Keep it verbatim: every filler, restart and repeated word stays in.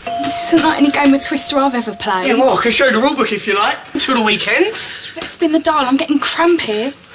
This isn't like any game of Twister I've ever played. Yeah, well, I can show you the rulebook if you like. Until the weekend. You better spin the dial, I'm getting cramp here.